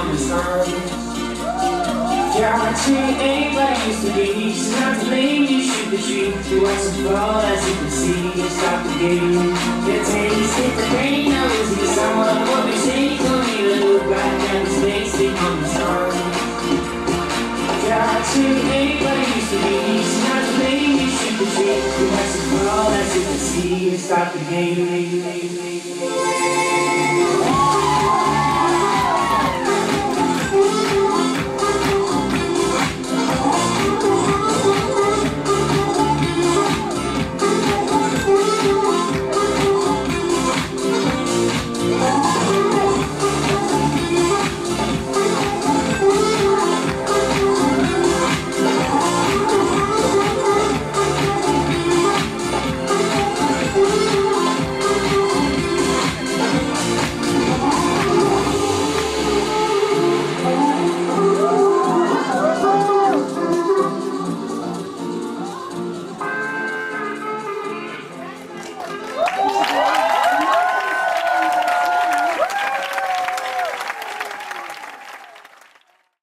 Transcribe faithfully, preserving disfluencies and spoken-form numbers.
on the sun. Yeah, I treat anybody used to be. She's not to blame, you shoot the tree. You watch them fall as you can see. You stop the game. Your taste hit the brain, now is it someone? What we say, don't need to look right down the space, sleep on the sun. Yeah, I treat anybody used to be. She's not to blame, you shoot the tree. You watch them fall as you can see. You stop the game.